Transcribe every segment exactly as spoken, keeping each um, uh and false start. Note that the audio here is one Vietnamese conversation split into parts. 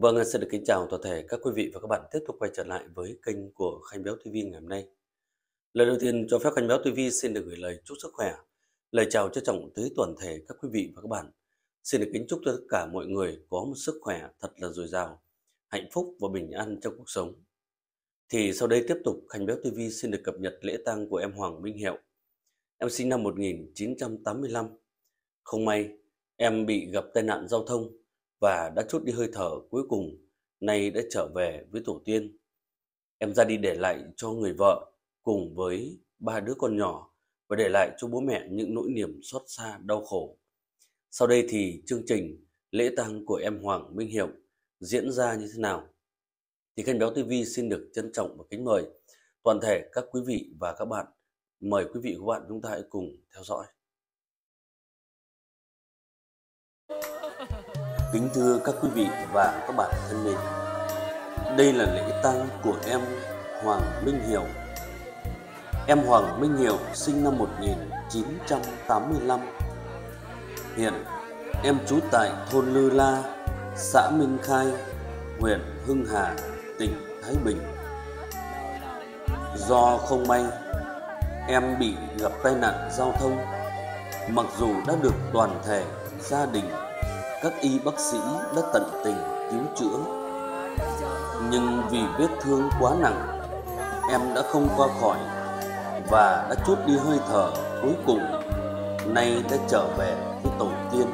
Vâng, xin được kính chào toàn thể các quý vị và các bạn tiếp tục quay trở lại với kênh của Khanh Béo ti vi ngày hôm nay. Lời đầu tiên cho phép Khanh Béo ti vi xin được gửi lời chúc sức khỏe, lời chào trân trọng tới toàn thể các quý vị và các bạn. Xin được kính chúc cho tất cả mọi người có một sức khỏe thật là dồi dào, hạnh phúc và bình an trong cuộc sống. Thì sau đây tiếp tục Khanh Béo ti vi xin được cập nhật lễ tang của em Hoàng Minh Hiệu. Em sinh năm một nghìn chín trăm tám mươi lăm. Không may, em bị gặp tai nạn giao thông và đã trút đi hơi thở cuối cùng, nay đã trở về với tổ tiên. Em ra đi để lại cho người vợ cùng với ba đứa con nhỏ và để lại cho bố mẹ những nỗi niềm xót xa đau khổ. Sau đây thì chương trình lễ tang của em Hoàng Minh Hiệu diễn ra như thế nào? Thì Khanh Béo ti vi xin được trân trọng và kính mời toàn thể các quý vị và các bạn. Mời quý vị và các bạn chúng ta hãy cùng theo dõi. Kính thưa các quý vị và các bạn thân mến, đây là lễ tang của em Hoàng Minh Hiệu. Em Hoàng Minh Hiệu sinh năm một nghìn chín trăm tám mươi lăm. Hiện em trú tại thôn Lư La, xã Minh Khai, huyện Hưng Hà, tỉnh Thái Bình. Do không may, em bị gặp tai nạn giao thông. Mặc dù đã được toàn thể gia đình, các y bác sĩ đã tận tình cứu chữa, nhưng vì vết thương quá nặng, em đã không qua khỏi và đã trút đi hơi thở cuối cùng, nay đã trở về với tổ tiên.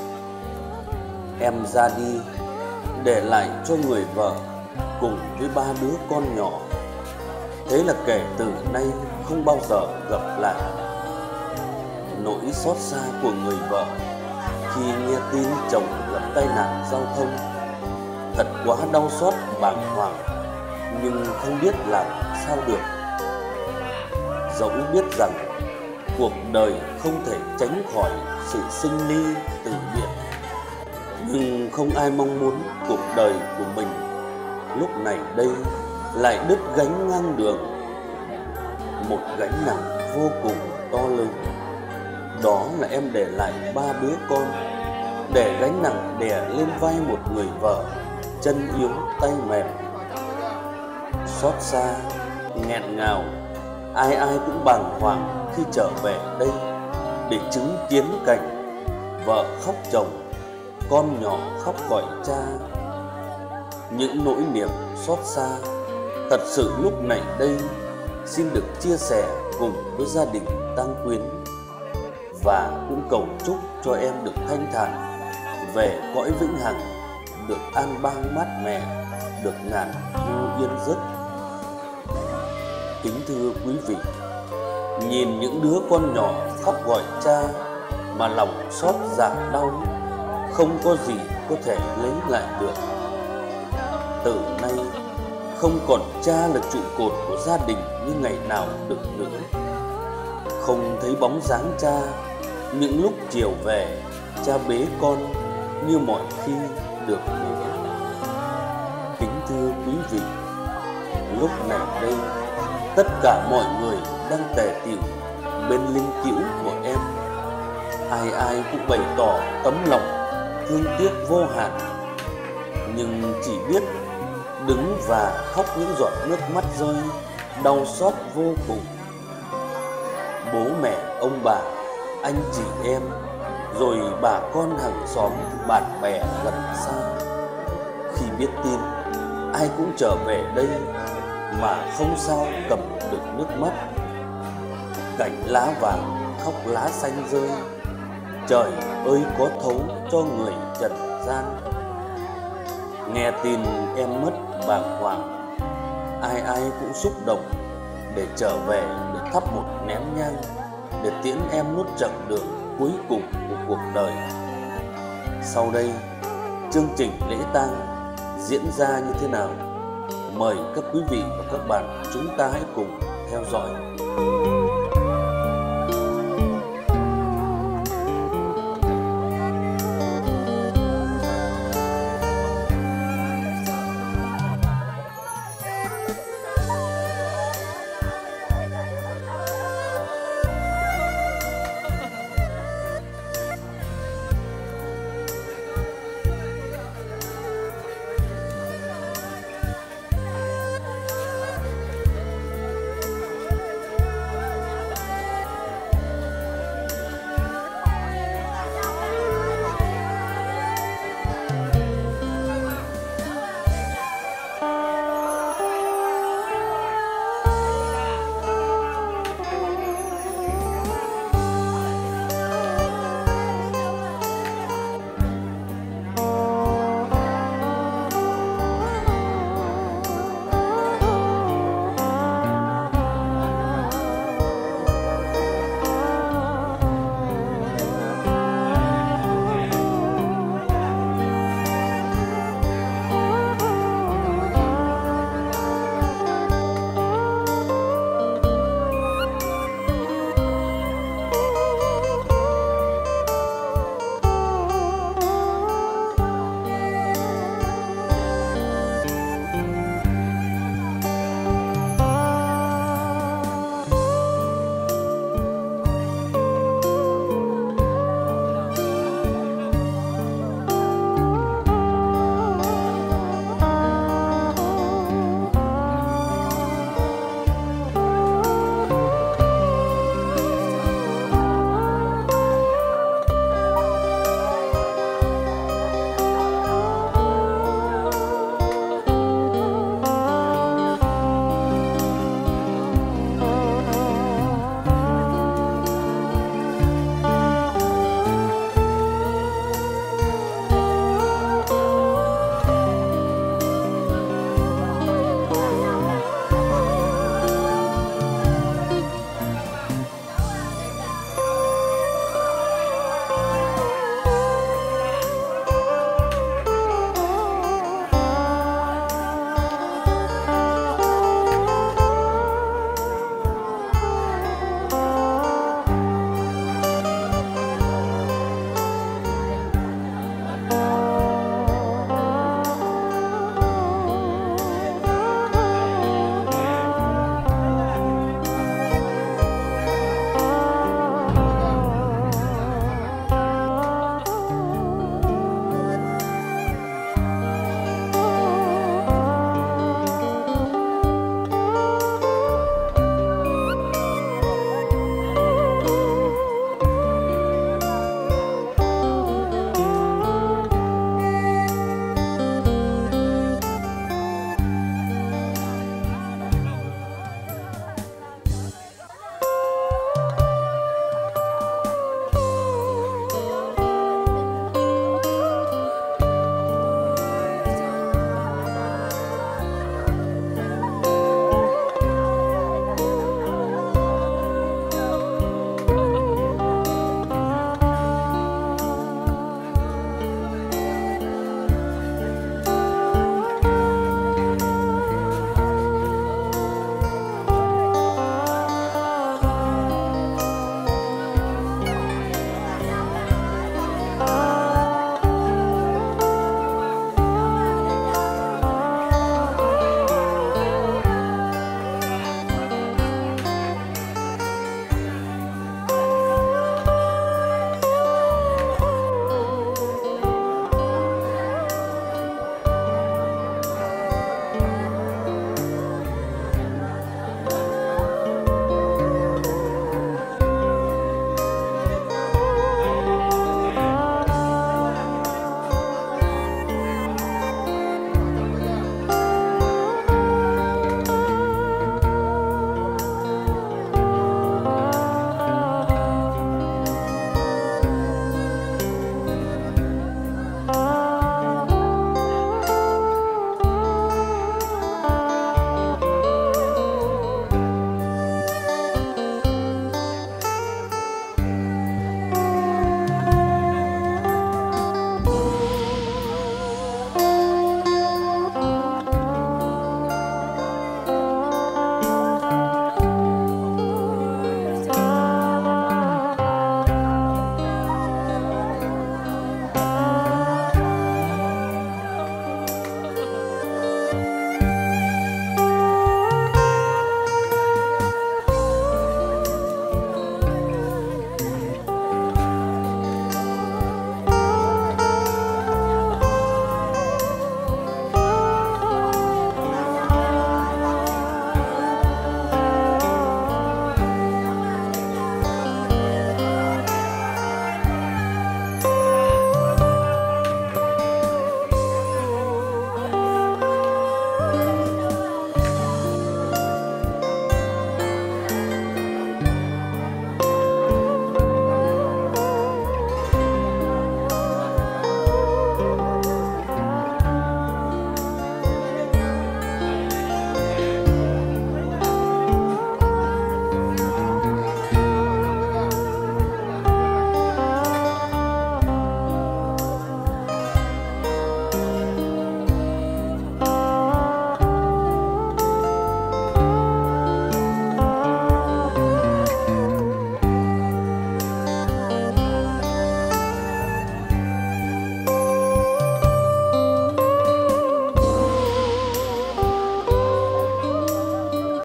Em ra đi để lại cho người vợ cùng với ba đứa con nhỏ. Thế là kể từ nay không bao giờ gặp lại. Nỗi xót xa của người vợ khi nghe tin chồng gặp tai nạn giao thông thật quá đau xót bàng hoàng, nhưng không biết làm sao được. Dẫu biết rằng cuộc đời không thể tránh khỏi sự sinh ly tử biệt, nhưng không ai mong muốn cuộc đời của mình lúc này đây lại đứt gánh ngang đường. Một gánh nặng vô cùng to lớn, đó là em để lại ba đứa con, để gánh nặng đè lên vai một người vợ chân yếu tay mềm. Xót xa, nghẹn ngào, ai ai cũng bàng hoàng khi trở về đây để chứng kiến cảnh vợ khóc chồng, con nhỏ khóc gọi cha. Những nỗi niềm xót xa thật sự lúc này đây xin được chia sẻ cùng với gia đình tang quyến, và cũng cầu chúc cho em được thanh thản về cõi vĩnh hằng, được an bang mát mẻ, được ngàn thu yên giấc. Kính thưa quý vị, nhìn những đứa con nhỏ khóc gọi cha mà lòng xót dạ đau, không có gì có thể lấy lại được. Từ nay không còn cha là trụ cột của gia đình như ngày nào được nữa. Không thấy bóng dáng cha những lúc chiều về, cha bế con như mọi khi được nữa. Kính thưa quý vị, lúc này đây tất cả mọi người đang tề tựu bên linh cữu của em. Ai ai cũng bày tỏ tấm lòng thương tiếc vô hạn, nhưng chỉ biết đứng và khóc những giọt nước mắt rơi đau xót vô cùng. Bố mẹ, ông bà, anh chị em, rồi bà con hàng xóm, bạn bè gần xa, khi biết tin ai cũng trở về đây mà không sao cầm được nước mắt. Cảnh lá vàng khóc lá xanh rơi, trời ơi có thấu cho người trần gian. Nghe tin em mất bàng hoàng, ai ai cũng xúc động để trở về để thắp một nén nhang để tiễn em nốt chặng đường cuối cùng của cuộc đời. Sau đây, chương trình lễ tang diễn ra như thế nào? Mời các quý vị và các bạn chúng ta hãy cùng theo dõi.